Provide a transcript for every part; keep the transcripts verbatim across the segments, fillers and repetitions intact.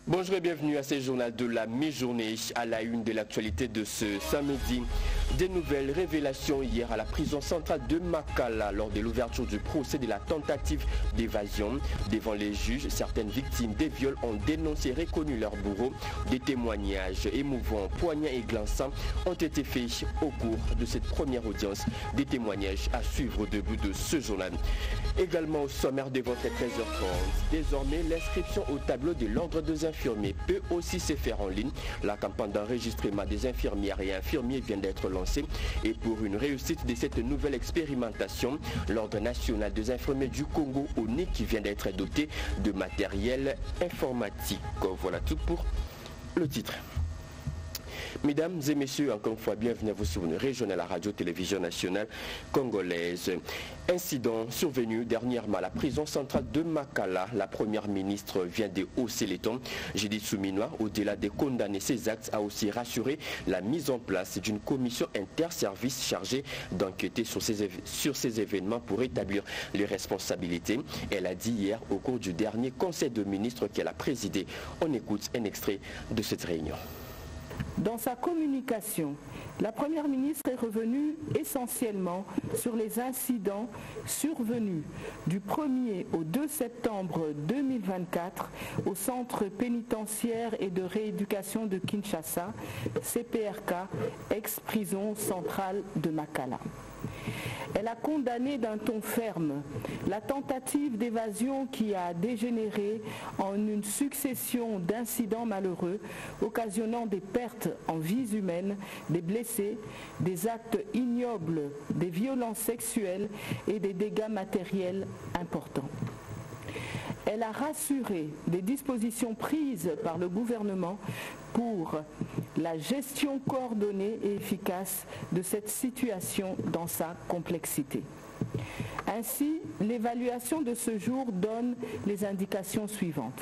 Bonjour et bienvenue à ce journal de la mi-journée. À la une de l'actualité de ce samedi, des nouvelles révélations hier à la prison centrale de Makala lors de l'ouverture du procès de la tentative d'évasion. Devant les juges, certaines victimes des viols ont dénoncé et reconnu leurs bourreaux. Des témoignages émouvants, poignants et glaçants ont été faits au cours de cette première audience. Des témoignages à suivre au début de ce journal. Également au sommaire de votre treize heures trente. Désormais, l'inscription au tableau de l'ordre des infirmiers peut aussi se faire en ligne. La campagne d'enregistrement des infirmières et infirmiers vient d'être lancée. Et pour une réussite de cette nouvelle expérimentation, l'Ordre national des infirmiers du Congo, O N I, qui vient d'être doté de matériel informatique. Voilà tout pour le titre. Mesdames et messieurs, encore une fois, bienvenue à vous sur une régionale à la radio-télévision nationale congolaise. Incident survenu dernièrement à la prison centrale de Makala. La première ministre vient de hausser les tons. Judith Suminwa, au-delà de condamner ces actes, a aussi rassuré la mise en place d'une commission interservice chargée d'enquêter sur ces, sur ces événements pour établir les responsabilités. Elle a dit hier au cours du dernier conseil de ministres qu'elle a présidé. On écoute un extrait de cette réunion. Dans sa communication, la Première ministre est revenue essentiellement sur les incidents survenus du premier au deux septembre deux mille vingt-quatre au centre pénitentiaire et de rééducation de Kinshasa, C P R K, ex-prison centrale de Makala. Elle a condamné d'un ton ferme la tentative d'évasion qui a dégénéré en une succession d'incidents malheureux occasionnant des pertes en vies humaines, des blessés, des actes ignobles, des violences sexuelles et des dégâts matériels importants. Elle a rassuré des dispositions prises par le gouvernement pour la gestion coordonnée et efficace de cette situation dans sa complexité. Ainsi, l'évaluation de ce jour donne les indications suivantes.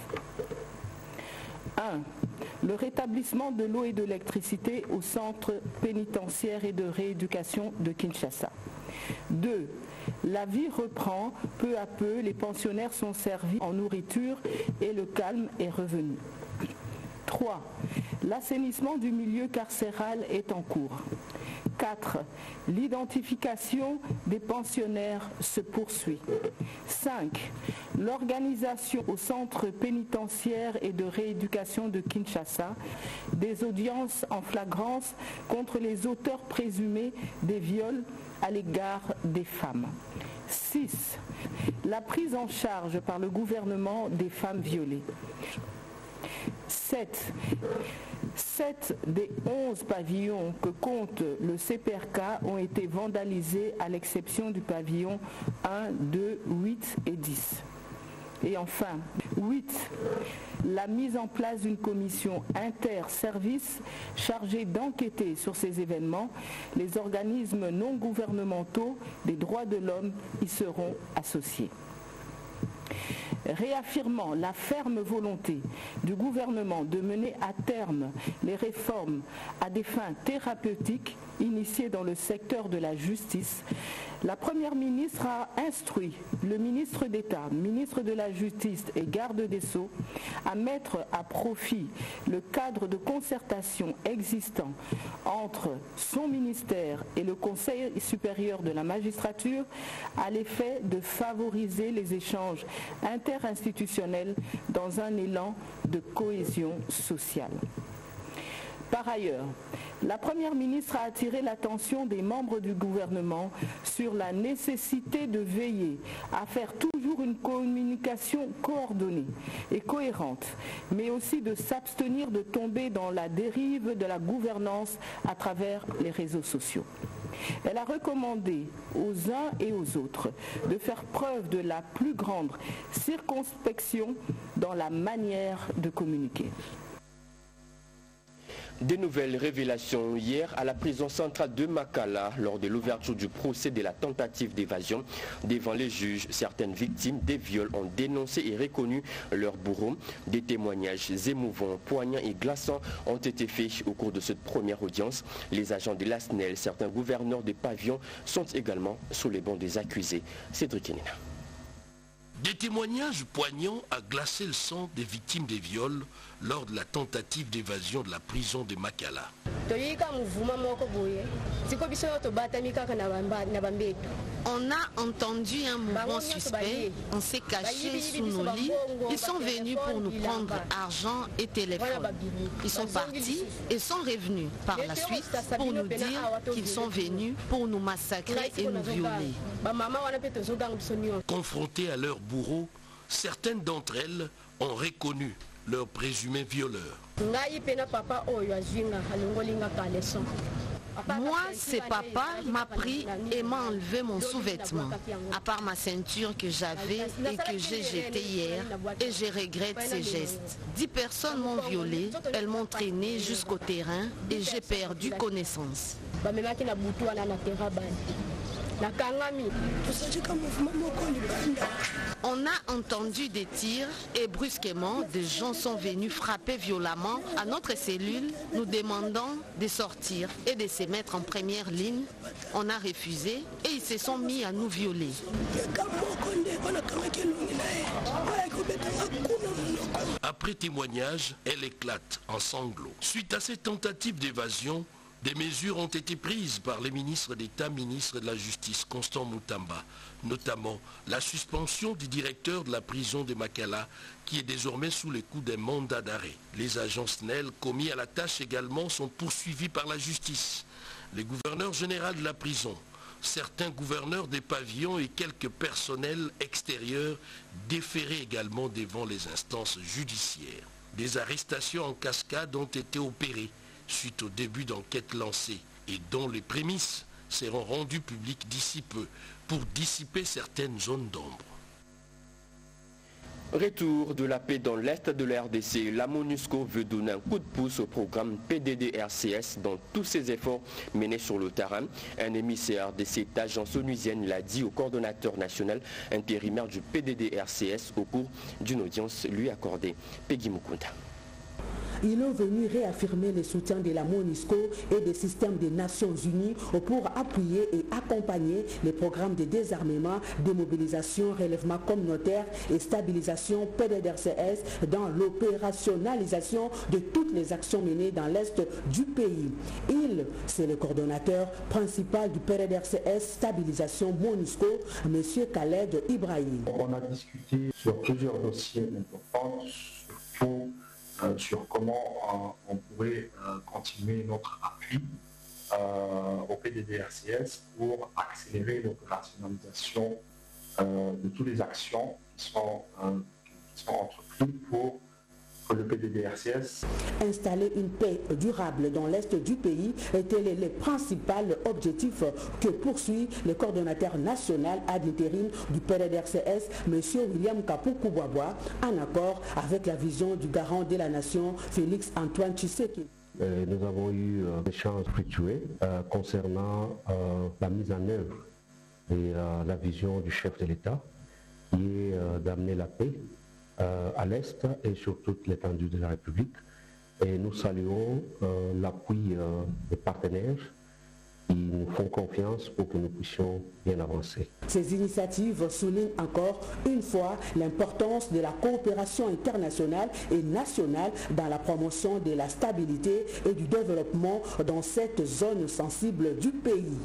un. Le rétablissement de l'eau et de l'électricité au centre pénitentiaire et de rééducation de Kinshasa. deux. La vie reprend peu à peu, les pensionnaires sont servis en nourriture et le calme est revenu. trois. L'assainissement du milieu carcéral est en cours. quatre. L'identification des pensionnaires se poursuit. cinq. L'organisation au centre pénitentiaire et de rééducation de Kinshasa des audiences en flagrance contre les auteurs présumés des viols à l'égard des femmes. six. La prise en charge par le gouvernement des femmes violées. sept. sept des onze pavillons que compte le C P R K ont été vandalisés à l'exception du pavillon un, deux, huit et dix. Et enfin, huit. La mise en place d'une commission inter-service chargée d'enquêter sur ces événements. Les organismes non gouvernementaux des droits de l'homme y seront associés. Réaffirmant la ferme volonté du gouvernement de mener à terme les réformes à des fins thérapeutiques initiées dans le secteur de la justice, la Première ministre a instruit le ministre d'État, ministre de la Justice et garde des Sceaux à mettre à profit le cadre de concertation existant entre son ministère et le Conseil supérieur de la magistrature à l'effet de favoriser les échanges interinstitutionnels dans un élan de cohésion sociale. Par ailleurs, la Première ministre a attiré l'attention des membres du gouvernement sur la nécessité de veiller à faire toujours une communication coordonnée et cohérente, mais aussi de s'abstenir de tomber dans la dérive de la gouvernance à travers les réseaux sociaux. Elle a recommandé aux uns et aux autres de faire preuve de la plus grande circonspection dans la manière de communiquer. Des nouvelles révélations hier à la prison centrale de Makala lors de l'ouverture du procès de la tentative d'évasion. Devant les juges, certaines victimes des viols ont dénoncé et reconnu leurs bourreaux. Des témoignages émouvants, poignants et glaçants ont été faits au cours de cette première audience. Les agents de l'A S N E L, certains gouverneurs des pavillons sont également sous les bancs des accusés. Cédric Kenina. Des témoignages poignants à glacer le sang des victimes des viols lors de la tentative d'évasion de la prison de Makala. On a entendu un mouvement suspect, on s'est caché sous nos lits, ils sont venus pour nous prendre argent et téléphone. Ils sont partis et sont revenus par la suite pour nous dire qu'ils sont venus pour nous massacrer et nous violer. Confrontés à leurs bourreaux, certaines d'entre elles ont reconnu leurs présumés violeurs. Moi, c'est papa m'a pris et m'a enlevé mon sous-vêtement, à part ma ceinture que j'avais et que j'ai jetée hier, et je regrette ces gestes. Dix personnes m'ont violée, elles m'ont traîné jusqu'au terrain et j'ai perdu connaissance. On a entendu des tirs et brusquement, des gens sont venus frapper violemment à notre cellule, nous demandant de sortir et de se mettre en première ligne. On a refusé et ils se sont mis à nous violer. Après témoignage, elle éclate en sanglots. Suite à cette tentative d'évasion, des mesures ont été prises par les ministres d'État, ministre de la Justice, Constant Moutamba, notamment la suspension du directeur de la prison de Makala, qui est désormais sous les coups d'un mandat d'arrêt. Les agents S N E L commis à la tâche également sont poursuivis par la justice. Les gouverneurs généraux de la prison, certains gouverneurs des pavillons et quelques personnels extérieurs déférés également devant les instances judiciaires. Des arrestations en cascade ont été opérées suite au début d'enquête lancée et dont les prémices seront rendues publiques d'ici peu pour dissiper certaines zones d'ombre. Retour de la paix dans l'Est de la R D C, la MONUSCO veut donner un coup de pouce au programme P D D R C S dans tous ses efforts menés sur le terrain. Un émissaire de cette agence onusienne l'a dit au coordonnateur national intérimaire du P D D R C S au cours d'une audience lui accordée. Peggy Mukunda. Ils ont venu réaffirmer le soutien de la MONUSCO et des systèmes des Nations Unies pour appuyer et accompagner les programmes de désarmement, démobilisation, relèvement communautaire et stabilisation P D D R C S dans l'opérationnalisation de toutes les actions menées dans l'Est du pays. Il, c'est le coordonnateur principal du P D D R C S Stabilisation MONUSCO, M. Khaled Ibrahim. On a discuté sur plusieurs dossiers importants, surtout Euh, sur comment euh, on pourrait euh, continuer notre appui euh, au P D D R C S pour accélérer l'opérationnalisation euh, de toutes les actions qui sont, euh, qui sont entreprises pour que le P D D R C S. Installer une paix durable dans l'Est du pays était le, le principal objectif que poursuit le coordonnateur national ad intérim du P D D R C S, M. William Kapoukou-Boisbois, en accord avec la vision du garant de la nation, Félix Antoine Tshisekedi. Euh, nous avons eu euh, des échanges fructueux euh, concernant euh, la mise en œuvre et euh, la vision du chef de l'État, qui est euh, d'amener la paix Euh, à l'Est et sur toute l'étendue de la République. Et nous saluons euh, l'appui euh, des partenaires qui nous font confiance pour que nous puissions bien avancer. Ces initiatives soulignent encore une fois l'importance de la coopération internationale et nationale dans la promotion de la stabilité et du développement dans cette zone sensible du pays.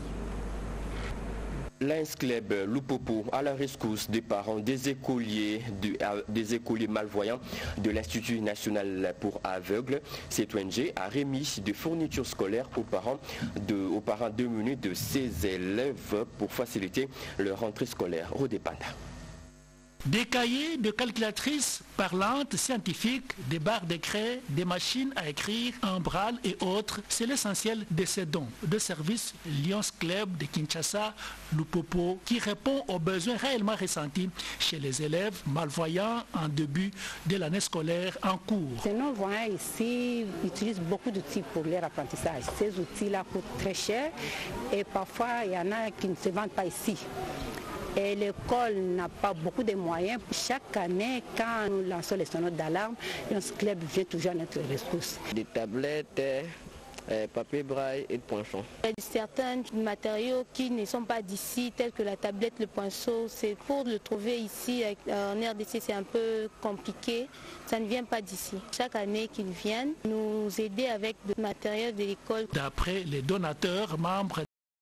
Lions Club Lupopo à la rescousse des parents des écoliers, de, des écoliers malvoyants de l'Institut national pour aveugles. Cette O N G a remis des fournitures scolaires aux parents, de, aux parents démunis de ces élèves pour faciliter leur rentrée scolaire. Rodépanda. Des cahiers, de calculatrices parlantes, scientifiques, des barres de craie, des machines à écrire, un bral et autres, c'est l'essentiel de ces dons de service Lions Club de Kinshasa, Lupopo, qui répond aux besoins réellement ressentis chez les élèves malvoyants en début de l'année scolaire en cours. Les non-voyants ici utilisent beaucoup d'outils pour leur apprentissage. Ces outils-là coûtent très cher et parfois il y en a qui ne se vendent pas ici. Et l'école n'a pas beaucoup de moyens. Chaque année, quand nous lançons les sonnettes d'alarme, Lions Club vient toujours à notre rescousse. Des tablettes, papier braille et le poinçon. Il y a certains matériaux qui ne sont pas d'ici, tels que la tablette, le poinçon. C'est pour le trouver ici en R D C, c'est un peu compliqué. Ça ne vient pas d'ici. Chaque année qu'ils viennent nous aider avec le matériel de l'école. D'après les donateurs, membres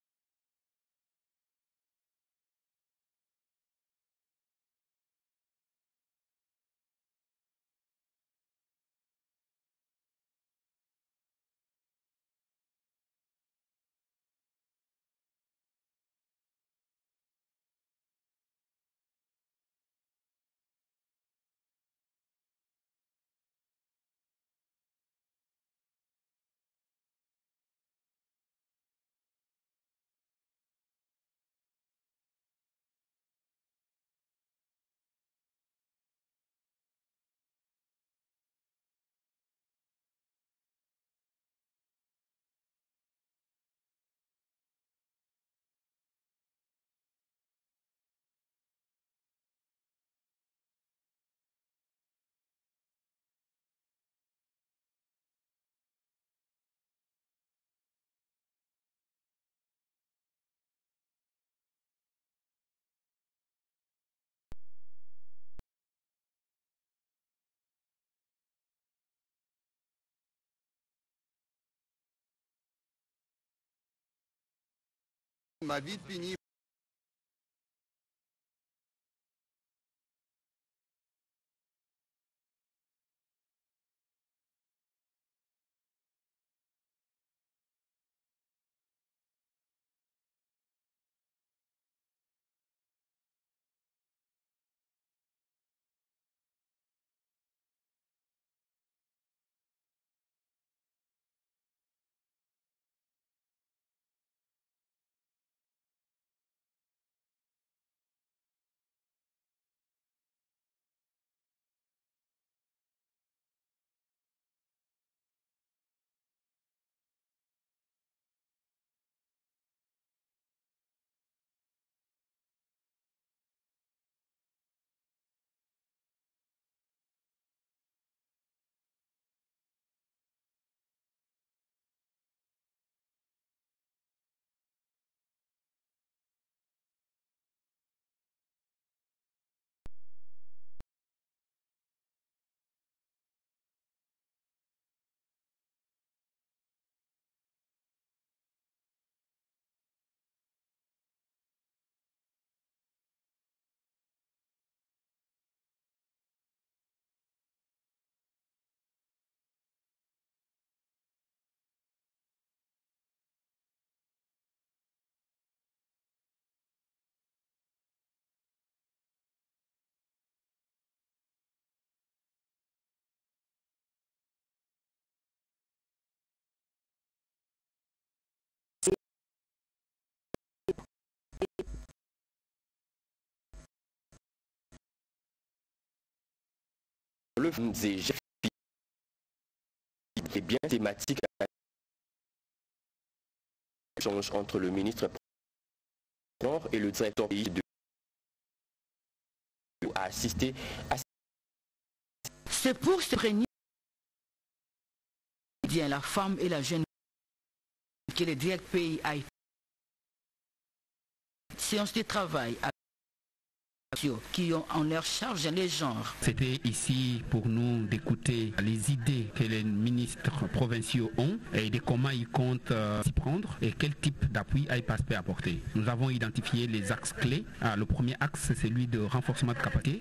ma vie finie. Le est bien thématique échange entre le ministre et le directeur de a assisté à c'est pour se prévenir la femme et la jeune que le directeur pays a séance de travail à qui ont en leur charge les genres. C'était ici pour nous d'écouter les idées que les ministres provinciaux ont et de comment ils comptent euh, s'y prendre et quel type d'appui I P A S peut apporter. Nous avons identifié les axes clés. Ah, le premier axe, c'est celui de renforcement de capacité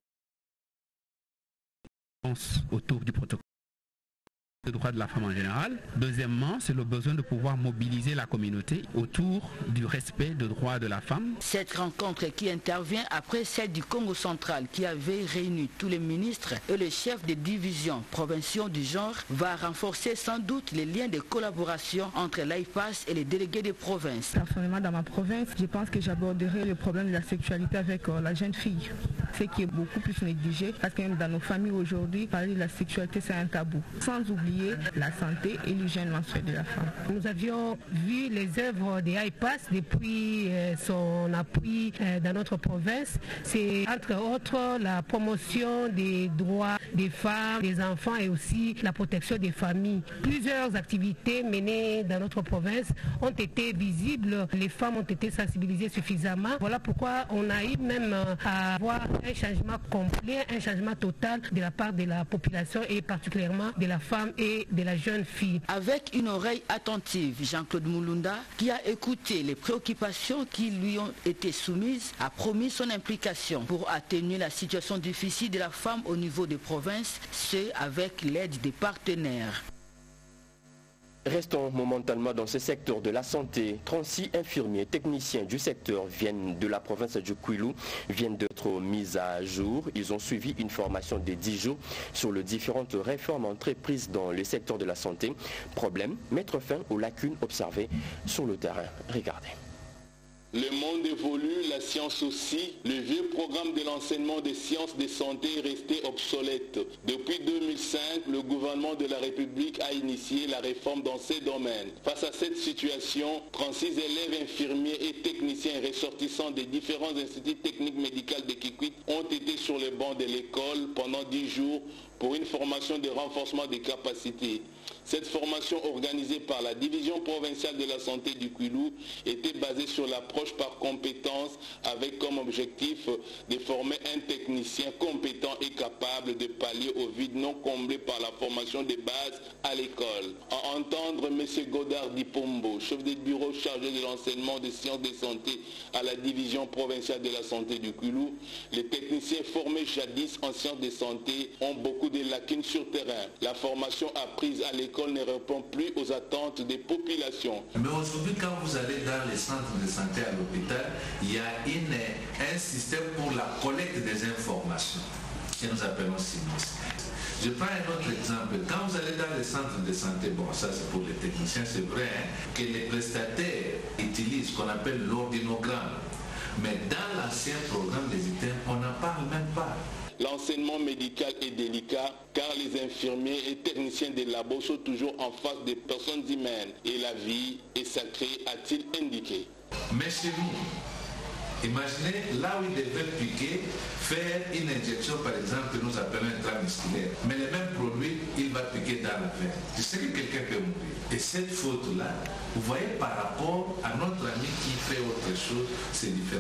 autour du protocole des droits de la femme en général. Deuxièmement, c'est le besoin de pouvoir mobiliser la communauté autour du respect des droits de la femme. Cette rencontre qui intervient après celle du Congo central qui avait réuni tous les ministres et les chefs des divisions provinciaux du genre va renforcer sans doute les liens de collaboration entre l'I P A S et les délégués des provinces. Personnellement, dans ma province, je pense que j'aborderai le problème de la sexualité avec euh, la jeune fille, ce qui est beaucoup plus négligé parce que même dans nos familles aujourd'hui, parler de la sexualité c'est un tabou. Sans oublier appuyer la santé et l'hygiène menstruelle de la femme. Nous avions vu les œuvres des I P A S depuis euh, son appui euh, dans notre province. C'est entre autres la promotion des droits des femmes, des enfants et aussi la protection des familles. Plusieurs activités menées dans notre province ont été visibles. Les femmes ont été sensibilisées suffisamment. Voilà pourquoi on a eu même à avoir un changement complet, un changement total de la part de la population et particulièrement de la femme et de la jeune fille. Avec une oreille attentive, Jean-Claude Moulunda, qui a écouté les préoccupations qui lui ont été soumises, a promis son implication pour atténuer la situation difficile de la femme au niveau des provinces, ce avec l'aide des partenaires. Restons momentanément dans ce secteur de la santé. trente-six infirmiers et techniciens du secteur viennent de la province du Kwilu, viennent d'être mis à jour. Ils ont suivi une formation de dix jours sur les différentes réformes entreprises dans le secteur de la santé. Problème, mettre fin aux lacunes observées sur le terrain. Regardez. Le monde évolue, la science aussi. Le vieux programme de l'enseignement des sciences de santé est resté obsolète. Depuis deux mille cinq, le gouvernement de la République a initié la réforme dans ces domaines. Face à cette situation, trente-six élèves infirmiers et techniciens ressortissants des différents instituts techniques médicaux de Kikwit ont été sur le banc de l'école pendant dix jours pour une formation de renforcement des capacités. Cette formation organisée par la division provinciale de la santé du Kwilu était basée sur l'approche par compétence avec comme objectif de former un technicien compétent et capable de pallier au vide non comblé par la formation de base à l'école. À entendre M. Godard Dipombo, chef de bureau chargé de l'enseignement des sciences de santé à la division provinciale de la santé du Kwilu, les techniciens formés jadis en sciences de santé ont beaucoup de lacunes sur terrain. La formation apprise à l'école ne répond plus aux attentes des populations. Mais aujourd'hui, quand vous allez dans les centres de santé à l'hôpital, il y a une, un système pour la collecte des informations que nous appelons S I M O S. Je prends un autre exemple. Quand vous allez dans les centres de santé, bon, ça c'est pour les techniciens, c'est vrai hein, que les prestataires utilisent ce qu'on appelle l'ordinogramme. Mais dans l'ancien programme des I T E M, on n'en parle même pas. L'enseignement médical est délicat car les infirmiers et techniciens des labos sont toujours en face des personnes humaines et la vie est sacrée, a-t-il indiqué. Mais chez nous, imaginez là où ils devaient piquer, faire une injection par exemple que nous appelons intramusculaire. Mais le même produit, il va piquer dans la veine. Je sais que quelqu'un peut mourir. Et cette faute-là, vous voyez par rapport à notre ami qui fait autre chose, c'est différent.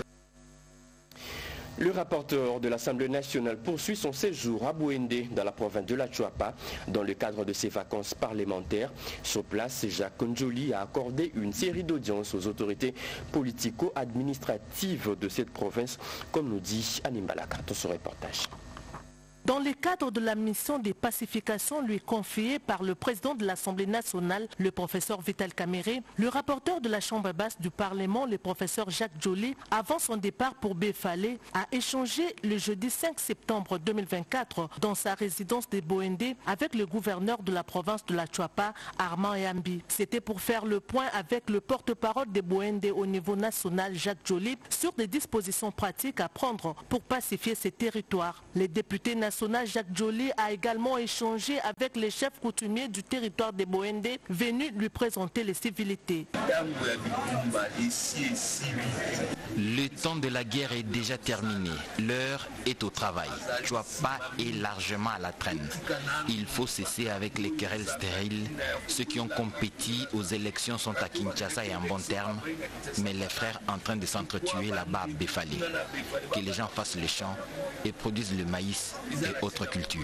Le rapporteur de l'Assemblée nationale poursuit son séjour à Bouendé, dans la province de la Chuapa, dans le cadre de ses vacances parlementaires. Sur place, Jacques Njoli a accordé une série d'audiences aux autorités politico-administratives de cette province, comme nous dit Anim Balaka dans ce reportage. Dans le cadre de la mission de pacification lui confiée par le président de l'Assemblée nationale, le professeur Vital Kamere, le rapporteur de la Chambre basse du Parlement, le professeur Jacques Joly, avant son départ pour Befale, a échangé le jeudi cinq septembre deux mille vingt-quatre dans sa résidence de Bouendé avec le gouverneur de la province de la Chuapa, Armand Yambi. C'était pour faire le point avec le porte-parole de Bouendé au niveau national, Jacques Joly, sur des dispositions pratiques à prendre pour pacifier ces territoires. Les députés nationaux Jacques Joly a également échangé avec les chefs coutumiers du territoire de Bouendé venus lui présenter les civilités. Le temps de la guerre est déjà terminé. L'heure est au travail. Chuapa est largement à la traîne. Il faut cesser avec les querelles stériles. Ceux qui ont compéti aux élections sont à Kinshasa et en bon terme, mais les frères en train de s'entretuer là-bas à Befale. Que les gens fassent les champs et produisent le maïs et autres cultures.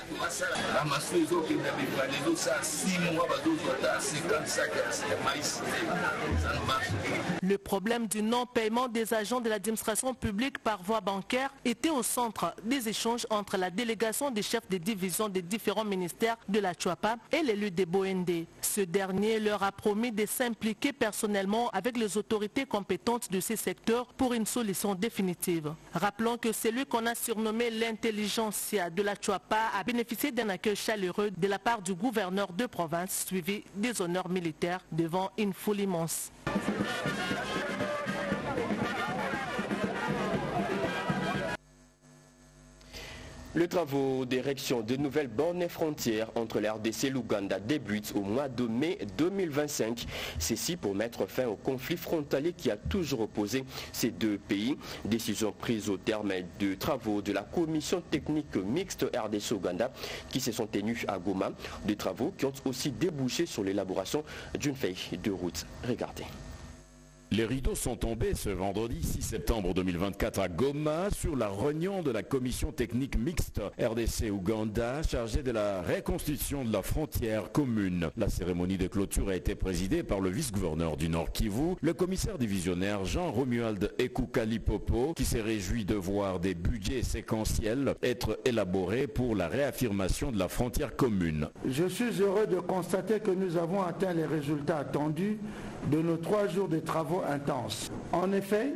Le problème du non-paiement des agents de l'administration publique par voie bancaire était au centre des échanges entre la délégation des chefs de division des différents ministères de la Chuapa et l'élu de Bouendé. Ce dernier leur a promis de s'impliquer personnellement avec les autorités compétentes de ces secteurs pour une solution définitive. Rappelons que celui qu'on a surnommé l'intelligentsia de la Chuapa a bénéficié d'un accueil chaleureux de la part du gouverneur de province, suivi des honneurs militaires devant une foule immense. Les travaux d'érection de nouvelles bornes frontières entre la R D C et l'Ouganda débutent au mois de mai deux mille vingt-cinq. Ceci pour mettre fin au conflit frontalier qui a toujours opposé ces deux pays. Décision prise au terme de travaux de la commission technique mixte R D C-Ouganda qui se sont tenus à Goma. Des travaux qui ont aussi débouché sur l'élaboration d'une feuille de route. Regardez. Les rideaux sont tombés ce vendredi six septembre deux mille vingt-quatre à Goma sur la réunion de la commission technique mixte R D C-Ouganda chargée de la reconstitution de la frontière commune. La cérémonie de clôture a été présidée par le vice-gouverneur du Nord Kivu, le commissaire divisionnaire Jean-Romuald Ekukalipopo, qui s'est réjoui de voir des budgets séquentiels être élaborés pour la réaffirmation de la frontière commune. Je suis heureux de constater que nous avons atteint les résultats attendus de nos trois jours de travaux intenses. En effet,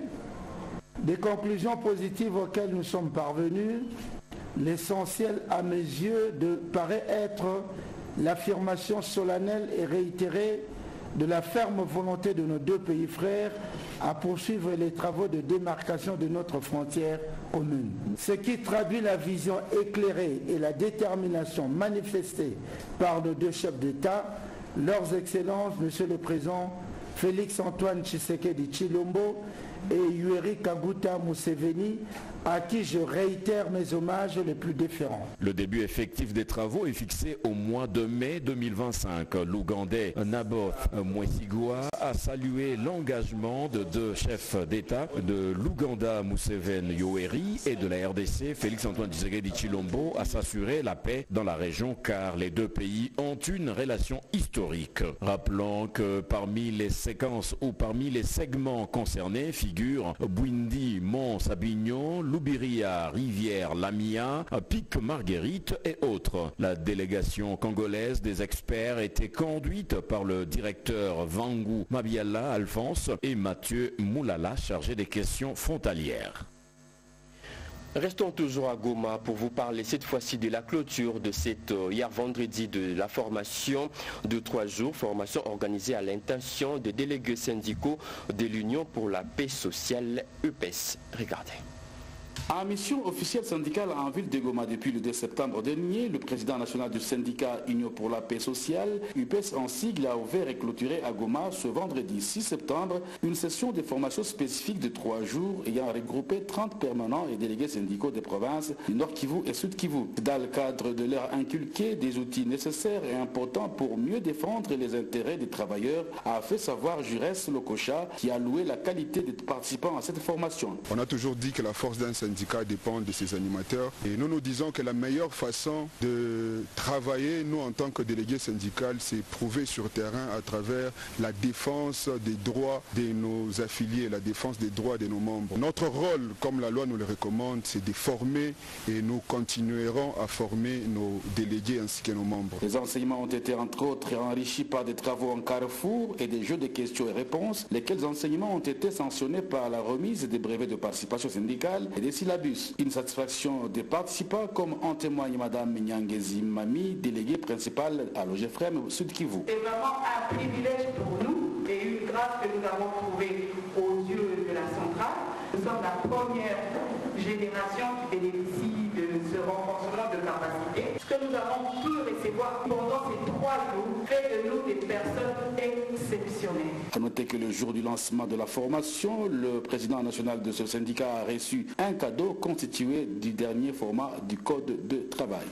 des conclusions positives auxquelles nous sommes parvenus, l'essentiel à mes yeux de, paraît être l'affirmation solennelle et réitérée de la ferme volonté de nos deux pays frères à poursuivre les travaux de démarcation de notre frontière commune. Ce qui traduit la vision éclairée et la détermination manifestée par nos deux chefs d'État, leurs excellences, Monsieur le Président Félix-Antoine Tshisekedi Tshilombo et Yoweri Kaguta Museveni, à qui je réitère mes hommages les plus déférents. Le début effectif des travaux est fixé au mois de mai deux mille vingt-cinq. L'Ougandais Naboth Mwesigwa a salué l'engagement de deux chefs d'État, de l'Ouganda Museveni Yoweri et de la R D C Félix-Antoine Tshisekedi Tshilombo, à s'assurer la paix dans la région car les deux pays ont une relation historique. Rappelons que parmi les séquences ou parmi les segments concernés figurent Bwindi, Mont-Sabignon, Loubiria, Rivière, Lamia, Pic Marguerite et autres. La délégation congolaise des experts était conduite par le directeur Vangu Mabiala Alphonse et Mathieu Moulala, chargé des questions frontalières. Restons toujours à Goma pour vous parler cette fois-ci de la clôture de cette euh, hier vendredi de la formation de trois jours, formation organisée à l'intention des délégués syndicaux de l'Union pour la paix sociale U P E S. Regardez. En mission officielle syndicale en ville de Goma depuis le deux septembre dernier, le président national du syndicat Union pour la paix sociale, U P E S en sigle, a ouvert et clôturé à Goma ce vendredi six septembre une session de formation spécifique de trois jours ayant regroupé trente permanents et délégués syndicaux des provinces du Nord Kivu et Sud Kivu. Dans le cadre de leur inculquer des outils nécessaires et importants pour mieux défendre les intérêts des travailleurs, a fait savoir Jurès Lokocha qui a loué la qualité des participants à cette formation. On a toujours dit que la force d'un syndicat dépend de ses animateurs et nous nous disons que la meilleure façon de travailler, nous en tant que délégués syndicaux, c'est prouver sur terrain à travers la défense des droits de nos affiliés, la défense des droits de nos membres. Notre rôle, comme la loi nous le recommande, c'est de former et nous continuerons à former nos délégués ainsi que nos membres. Les enseignements ont été entre autres enrichis par des travaux en carrefour et des jeux de questions et réponses, lesquels enseignements ont été sanctionnés par la remise des brevets de participation syndicale et des syllabus. Une satisfaction des participants, comme en témoigne Madame Nyangezi Mami, déléguée principale à l'O G F R E M Sud Kivu. C'est vraiment un privilège pour nous et une grâce que nous avons trouvée aux yeux de la centrale. Nous sommes la première génération qui bénéficie de ce renforcement de capacité. Ce que nous avons pu recevoir pendant ces trois jours fait de nous des personnes exceptionnelles. A noter que le jour du lancement de la formation, le président national de ce syndicat a reçu un cadeau constitué du dernier format du Code de travail.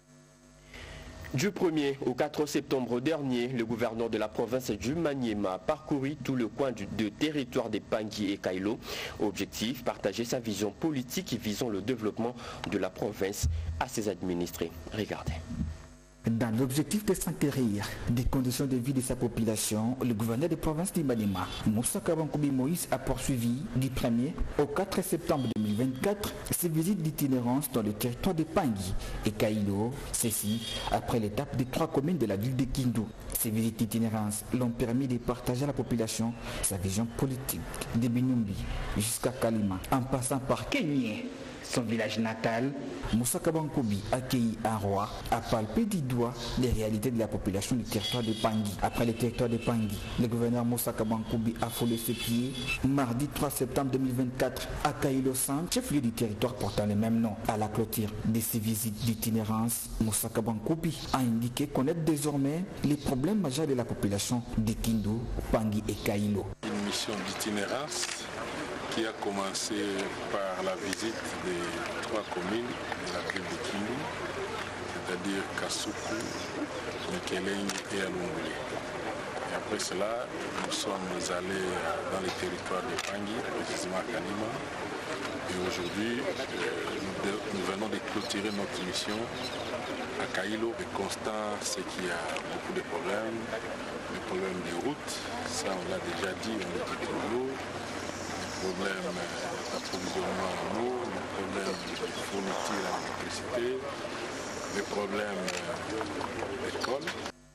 Du premier au quatre septembre dernier, le gouverneur de la province du Maniema a parcouru tout le coin du, de territoire des Pangui et Kailo. Objectif, partager sa vision politique visant le développement de la province à ses administrés. Regardez. Dans l'objectif de s'enquérir des conditions de vie de sa population, le gouverneur de province du Maniema, Moussa Kabankoubi Moïse, a poursuivi du premier au quatre septembre deux mille vingt-quatre ses visites d'itinérance dans le territoire de Pangui et Kailo, ceci après l'étape des trois communes de la ville de Kindu. Ces visites d'itinérance l'ont permis de partager à la population sa vision politique de Binumbi jusqu'à Kalima, en passant par Kenyé. son village natal. Moussa Kabankoubi, accueilli à Roi, a palpé du doigt les réalités de la population du territoire de Pangui. Après le territoire de Pangui, le gouverneur Moussa Kabankoubi a foulé ses pieds mardi trois septembre deux mille vingt-quatre à Kaïlo-Centre, chef-lieu du territoire portant le même nom. À la clôture de ses visites d'itinérance, Moussa Kabankoubi a indiqué connaître désormais les problèmes majeurs de la population de Kindu, Pangui et Kaïlo. Une mission d'itinérance qui a commencé par la visite des trois communes de la ville de Kindu, c'est-à-dire Kasuku, Mikeleng et Alunguli. Et après cela, nous sommes allés dans les territoires de Pangui, précisément à Kanima. Et aujourd'hui, nous, nous venons de clôturer notre mission à Kaïlo. Le constat, c'est qu'il y a beaucoup de problèmes. Les problèmes des routes, ça on l'a déjà dit, on le dit toujours. Les problèmes d'approvisionnement en eau, les problèmes de fourniture à l'électricité, les problèmes d'école.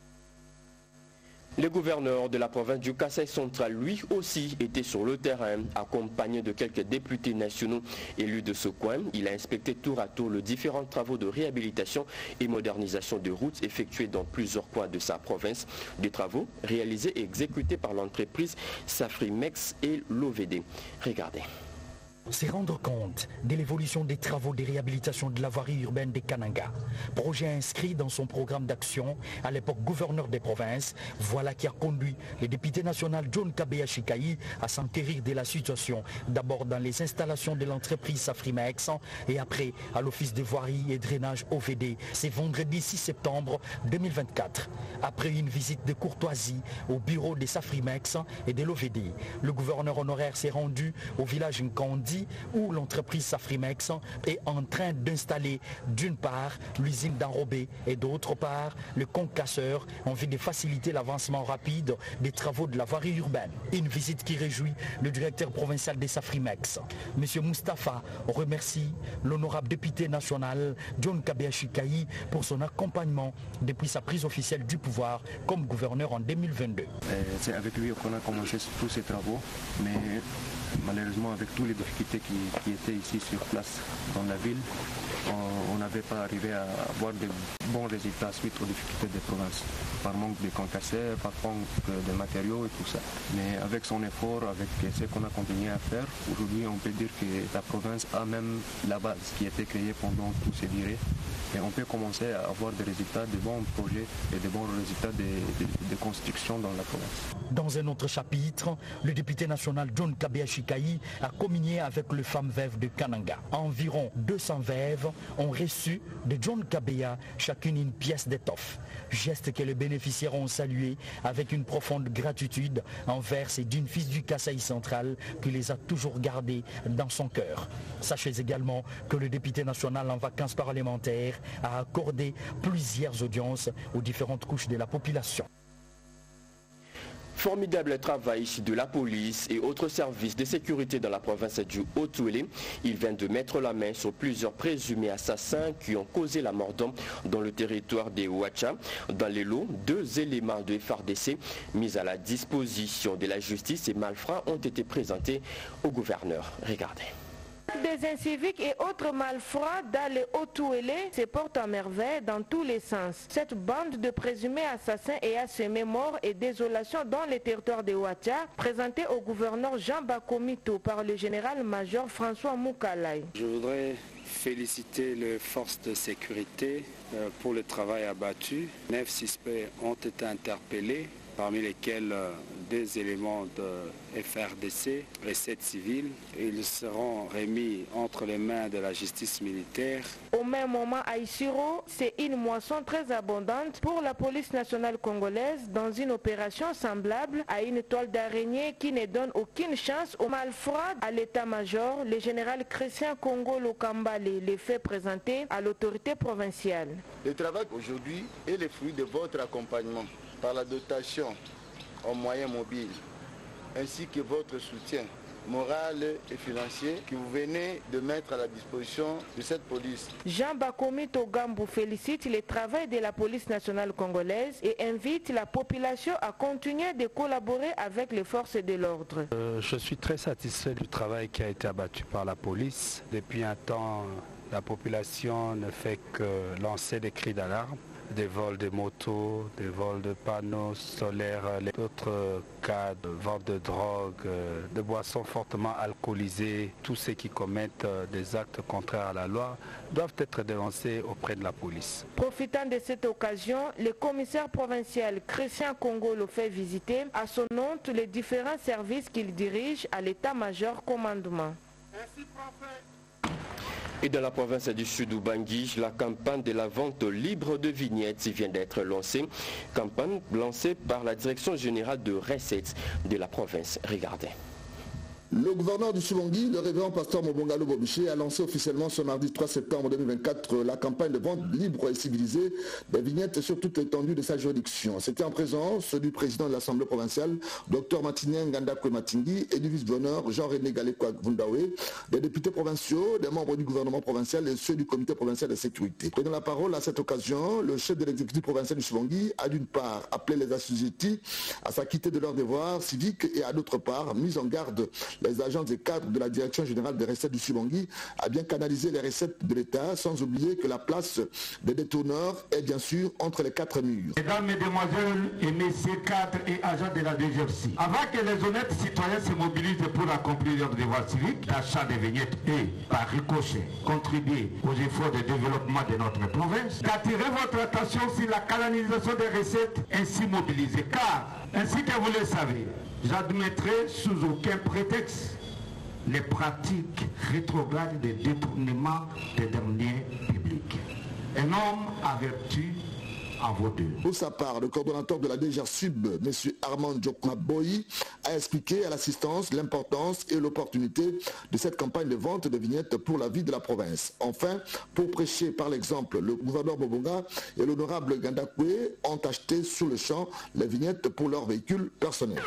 Le gouverneur de la province du Kasaï central, lui aussi, était sur le terrain, accompagné de quelques députés nationaux élus de ce coin. Il a inspecté tour à tour les différents travaux de réhabilitation et modernisation de routes effectués dans plusieurs coins de sa province. Des travaux réalisés et exécutés par l'entreprise Safrimex et l'O V D. Regardez. C'est rendre compte de l'évolution des travaux de réhabilitation de la voirie urbaine de Kananga. Projet inscrit dans son programme d'action, à l'époque gouverneur des provinces, voilà qui a conduit le député national John Kabea Chikayi à s'enquérir de la situation, d'abord dans les installations de l'entreprise Safrimex et après à l'office de voirie et drainage O V D. C'est vendredi six septembre deux mille vingt-quatre. Après une visite de courtoisie au bureau des Safrimex et de l'O V D, le gouverneur honoraire s'est rendu au village Nkandi où l'entreprise Safrimex est en train d'installer d'une part l'usine d'enrobé et d'autre part le concasseur en vue de faciliter l'avancement rapide des travaux de la voirie urbaine. Une visite qui réjouit le directeur provincial des Safrimex. M. Moustapha remercie l'honorable député national John Kabea Chikayi pour son accompagnement depuis sa prise officielle du pouvoir comme gouverneur en deux mille vingt-deux. C'est avec lui qu'on a commencé tous ces travaux, mais malheureusement avec tous les difficultés qui, qui étaient ici sur place dans la ville, on n'avait pas arrivé à avoir de bons résultats suite aux difficultés des provinces, par manque de concasseurs, par manque de matériaux et tout ça. Mais avec son effort, avec ce qu'on a continué à faire, aujourd'hui on peut dire que la province a même la base qui a été créée pendant toutes ces durées. Et on peut commencer à avoir des résultats, de bons projets et de bons résultats de, de, de construction dans la province. Dans un autre chapitre, le député national John Kabea Chikayi a communié avec les femmes veuves de Kananga. Environ deux cents veuves ont reçu de John Kabea chacune une pièce d'étoffe. Geste que les bénéficiaires ont salué avec une profonde gratitude envers ces d'une fils du Kasaï central qui les a toujours gardés dans son cœur. Sachez également que le député national en vacances parlementaires a accordé plusieurs audiences aux différentes couches de la population. Formidable travail de la police et autres services de sécurité dans la province du Haut-Touélé. Il vient de mettre la main sur plusieurs présumés assassins qui ont causé la mort d'hommes dans le territoire des Ouacha. Dans les lots, deux éléments de F R D C mis à la disposition de la justice et malfrats ont été présentés au gouverneur. Regardez. Des inciviques et autres malfrats dans les Haut-Touélé se portent à merveille dans tous les sens. Cette bande de présumés assassins et a semé mort et désolation dans les territoires de Ouacha, présentée au gouverneur Jean Bakomito par le général-major François Moukalay. Je voudrais féliciter les forces de sécurité pour le travail abattu. Neuf suspects ont été interpellés, parmi lesquels deux éléments de F R D C et sept civils. Ils seront remis entre les mains de la justice militaire. Au même moment, à Isiro, c'est une moisson très abondante pour la police nationale congolaise dans une opération semblable à une toile d'araignée qui ne donne aucune chance aux malfrats. À l'état-major, le général Christian Congo Lokambale les fait présenter à l'autorité provinciale. Le travail aujourd'hui est le fruit de votre accompagnement par la dotation en moyens mobiles, ainsi que votre soutien moral et financier que vous venez de mettre à la disposition de cette police. Jean Bakomi Togambu félicite le travail de la police nationale congolaise et invite la population à continuer de collaborer avec les forces de l'ordre. Euh, je suis très satisfait du travail qui a été abattu par la police. Depuis un temps, la population ne fait que lancer des cris d'alarme. Des vols de motos, des vols de panneaux solaires, d'autres cas de vente de drogue, de boissons fortement alcoolisées. Tous ceux qui commettent des actes contraires à la loi doivent être dénoncés auprès de la police. Profitant de cette occasion, le commissaire provincial Christian Congo le fait visiter à son nom tous les différents services qu'il dirige à l'état-major commandement. Merci, prophète. Et dans la province du Sud-Ubangi, la campagne de la vente libre de vignettes vient d'être lancée. Campagne lancée par la Direction générale de recettes de la province. Regardez. Le gouverneur du Subangui, le révérend pasteur Mobongalo Bobiché, a lancé officiellement ce mardi trois septembre deux mille vingt-quatre la campagne de vente libre et civilisée des vignettes sur toute l'étendue de sa juridiction. C'était en présence du président de l'Assemblée provinciale, docteur Matinien Ngandakwe Matingi, et du vice-gouverneur Jean-René Galekwa Vundawe, des députés provinciaux, des membres du gouvernement provincial et ceux du comité provincial de sécurité. Prenant la parole à cette occasion, le chef de l'exécutif provincial du Subangui a d'une part appelé les assujettis à s'acquitter de leurs devoirs civiques et à d'autre part mis en garde les agents et cadres de la Direction générale des recettes du Subangui à bien canaliser les recettes de l'État, sans oublier que la place des détourneurs est bien sûr entre les quatre murs. Mesdames, Mesdemoiselles et Messieurs cadres et agents de la D G F C, avant que les honnêtes citoyens se mobilisent pour accomplir leurs devoirs civiques d'achat des vignettes et, par ricochet, contribuer aux efforts de développement de notre province, d'attirer votre attention sur la canalisation des recettes ainsi mobilisées, car, ainsi que vous le savez, j'admettrai sous aucun prétexte les pratiques rétrogrades de détournement des derniers publics. Un homme averti en vaut deux. Pour sa part, le coordonnateur de la D G R Sub, M. Armand Djokmaboyi, a expliqué à l'assistance l'importance et l'opportunité de cette campagne de vente de vignettes pour la vie de la province. Enfin, pour prêcher par l'exemple, le gouverneur Bobonga et l'honorable Gandakwe ont acheté sur le champ les vignettes pour leurs véhicules personnels.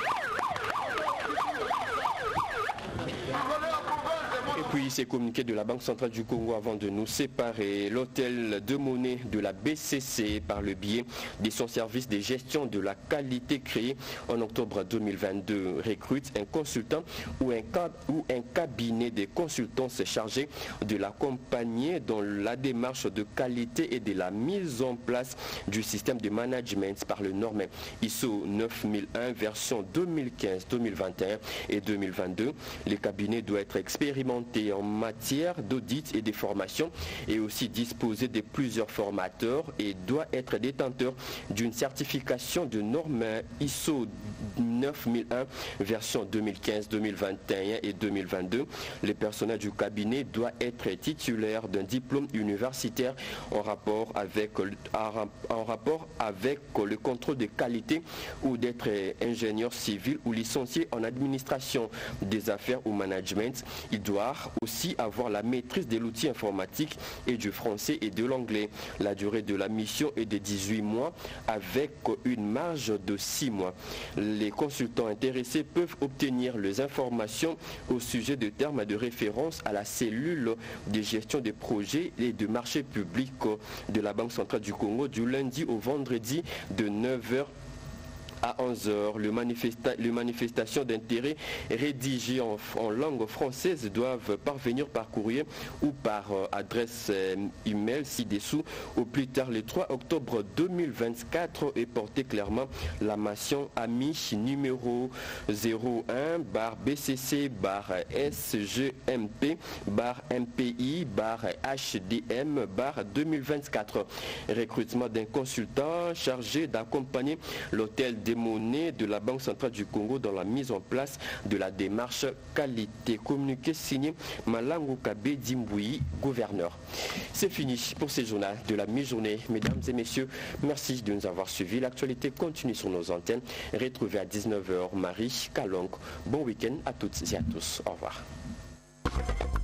Et puis ces communiqués de la Banque centrale du Congo avant de nous séparer. L'hôtel de monnaie de la B C C, par le biais de son service de gestion de la qualité créé en octobre deux mille vingt-deux, recrute un consultant ou un, cab ou un cabinet de consultants chargé de l'accompagner dans la démarche de qualité et de la mise en place du système de management par le norme I S O neuf mille un version deux mille quinze deux mille vingt et un et deux mille vingt-deux. Le cabinet doit être expérimenté en matière d'audit et de formation et aussi disposer de plusieurs formateurs et doit être détenteur d'une certification de normes I S O neuf mille un version deux mille quinze deux mille vingt et un et deux mille vingt-deux. Le personnel du cabinet doit être titulaire d'un diplôme universitaire en rapport avec, en rapport avec le contrôle de qualité ou d'être ingénieur civil ou licencié en administration des affaires ou management. Il doit aussi avoir la maîtrise de l'outil informatique et du français et de l'anglais. La durée de la mission est de dix-huit mois avec une marge de six mois. Les consultants intéressés peuvent obtenir les informations au sujet de termes de référence à la cellule de gestion des projets et de marchés publics de la Banque centrale du Congo du lundi au vendredi de neuf heures à onze heures. Le manifesta les manifestations d'intérêt rédigées en, en langue française doivent parvenir par courrier ou par euh, adresse euh, email ci-dessous au plus tard le trois octobre deux mille vingt-quatre et porter clairement la mention ami numéro zéro un barre B C C barre S G M P barre M P I barre H D M barre deux mille vingt-quatre. Recrutement d'un consultant chargé d'accompagner l'hôtel des monnaies de la Banque centrale du Congo dans la mise en place de la démarche qualité. Communiqué signé Malango Kabe Dimboui, gouverneur. C'est fini pour ce journal de la mi-journée. Mesdames et messieurs, merci de nous avoir suivis. L'actualité continue sur nos antennes. Retrouvez à dix-neuf heures Marie Kalong. Bon week-end à toutes et à tous. Au revoir.